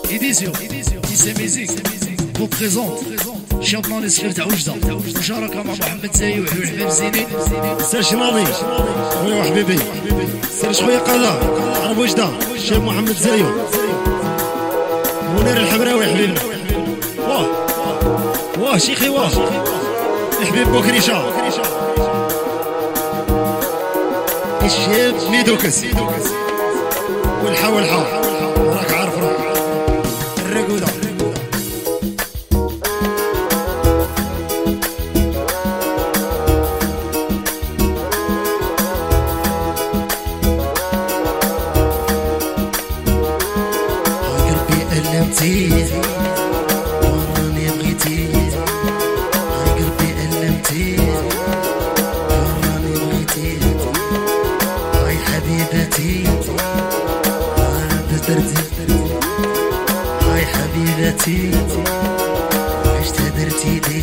إديسيون إيسا ميزيك vous présente شابنا الصغير تاع وجدة مشاركة مع محمد زايو والحباب زيني سير شمالي خويا وحبيبي سير خويا قلا عرب وجدة شاب محمد زايو منير الحمراوي حبيبنا واه شيخي واه الحبيب بوكريشة الشاب ميدوكس والحا راك عارف روحك الرقودة وراني بغيتيه هاي قلبي ألمتيه وراني بغيتيه هاي حبيبتي بدرتي هاي حبيبتي واش تدرتي لي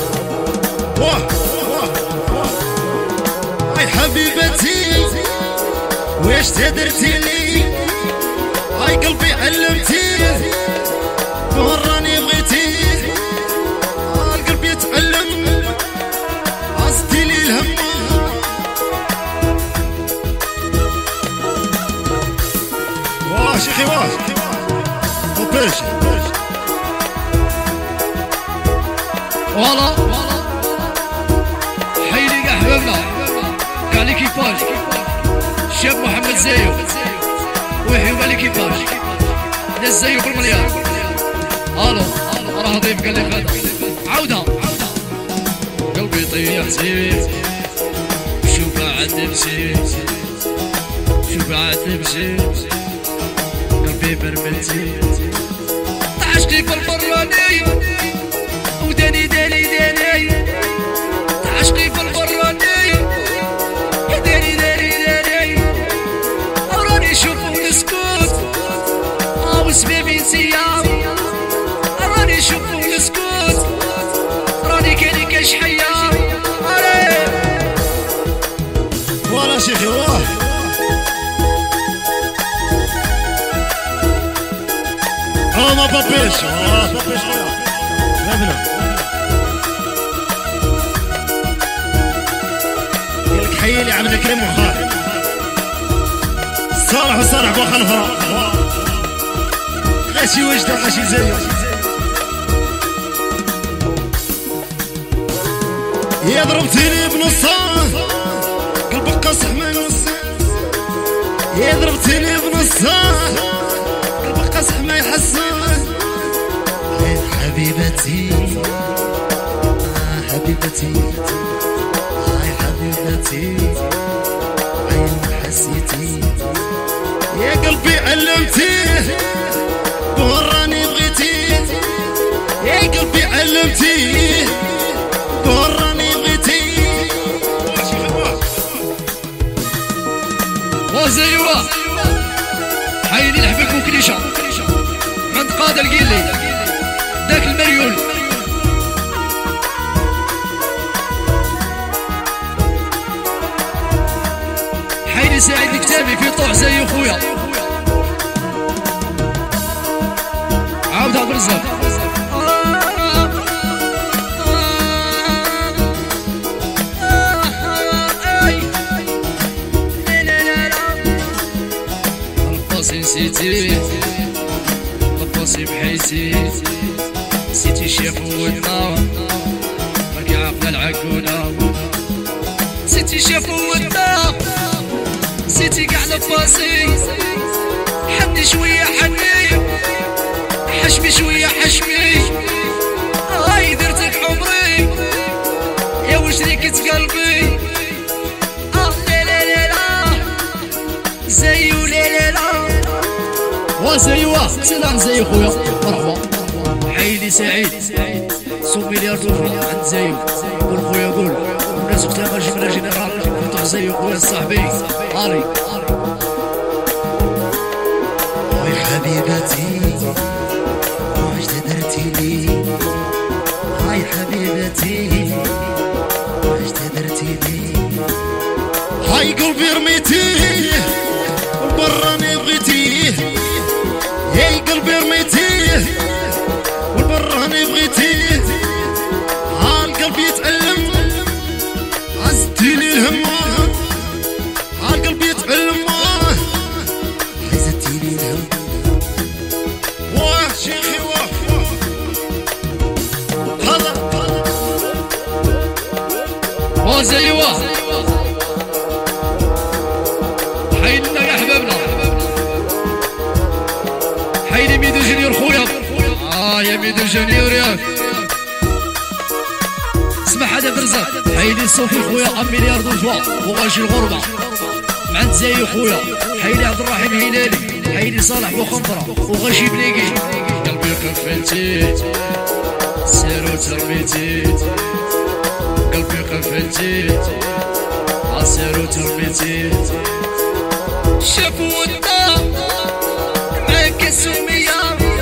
هاي حبيبتي واش تدرتي لي هاي قلبي علمتيه وراني بغيتيه القلب يتعلم عزتي لي الهم واه شيخي واه وباش فوالا حيلي كاع حبابنا كاع ليكيباج الشاب محمد زايو ويحيوا ليكيباج ناس زايو بالمليار الو راه ضيف قال لي غدا عودة قلبي طيح زيت شوف قاعد تمشي شوف قاعد تمشي قلبي برملتي تعشقي بالبراني وداني داني تعشقي بالبراني داني راني شوفو نسكت وسبابي نسيا راني شوفو نسكت راني كاني كشحية فوالا شيخي واه ما بابيش بابيش خويا يالك حيلي عبد الكريم وخالد صالح بو خلفها غاشي وجده غاشي زايو يا ضربتيني بنصها قلبك قصح من نصها يا ضربتيني بنصها قلبك قصح ما يحسن حبيبتي حبيبتي هاي حبيبتي عين حسيتي يا قلبي علمتيه وراني بغيتيه يا قلبي علمتيه وراني بغيتيه وزيوا حيني الحبيب وكريشة عند قادة القيلي ذاك المريول حيني سعيد الكتابي في طوع زي خويا عاودها برزق الباصي نسيتي الباصي بحيتي نسيتي شاف ودنا راكي عاقله العقونه نسيتي شاف ودنا نسيتي كاع الباصي حني شويه حني حشمي شويه حشمي هاي درتك عمري يا واش ريكت قلبي زيو لا وزيوا سلام زي خويا مرحبا حيدي سعيد سو ملياردو عند زيو قول خويا قول الناس كلها جبنا جنرال كنت زي خويا صاحبي علي وي حبيبتي واش درتي لي هاي حبيبتي واش درتي لي هاي قلبي رميتيه براني بغيتيه يا قلبي رميتيه بغيتيه والبر راني بغيتيه، ها القلب يتألم عزتيلي الهمة، ها القلب يتألم عزتيلي الهم. واه شيخي واه هلا واه زي واه حيدنا يا حبابنا، حيدي ميدو جونيور خويا. يا ميدو جونيور ياك اسمع هذا برزق. حيدي صوفي خويا 1 مليار دولار وغاشي الغربة مع نتزاي خويا. حيدي عبد الرحيم هلالي، حيدي صالح بوخنفرة وغاشي بليكي. قلبي قفلتي سيرو ترميتي، قلبي قفلتي عسيرو ترميتي. شافوا الدار معاك السمية،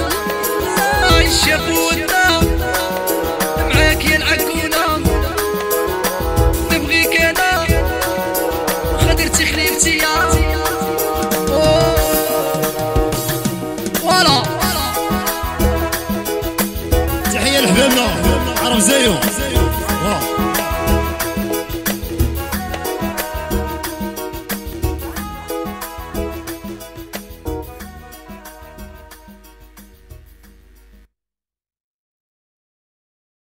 شافوا الدار معاك يا العكونة. نبغيك انا خدرتي خليفتي يا فوالا. تحية لحبابنا عرب زايو